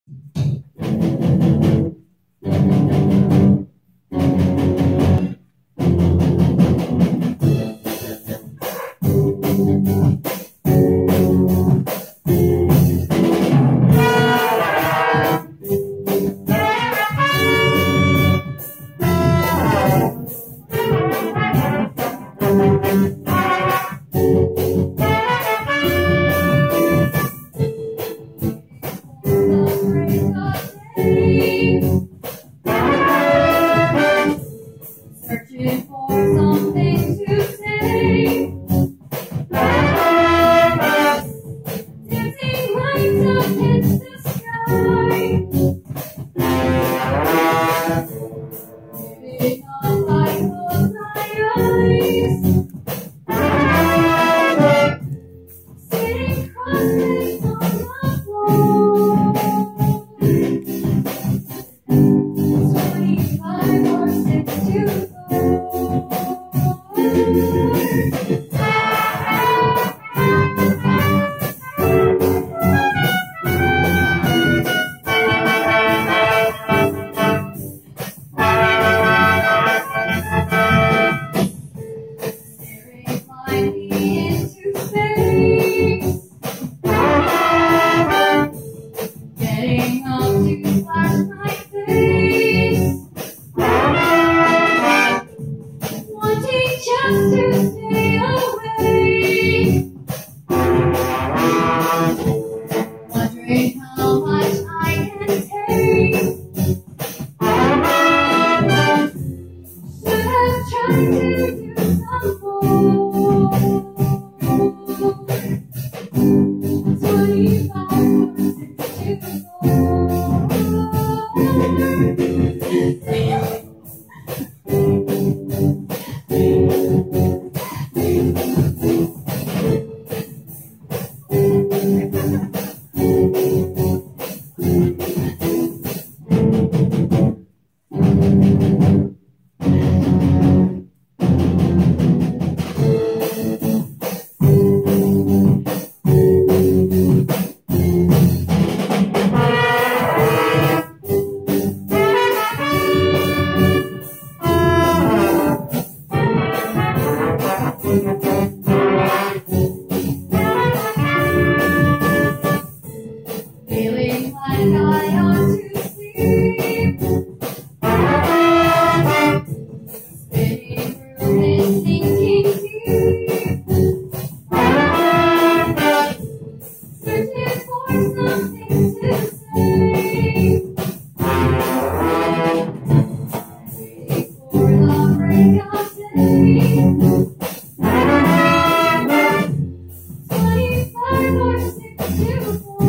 Searching for something to say. Dancing lights up against the sky. Giving up, I close my eyes. Sitting cross-legged on the floor. 25 or 6 to go. Staring blindly into space. Getting up to flash my face. Wanting just to stay awake. Wondering how much I can take. Should have tried to do some more. 25 or 6 to go. Feeling like I ought to sleep. Spinning through this sinking deep. Searching for something to say. Waiting for the break of day. 25 or 6 to go.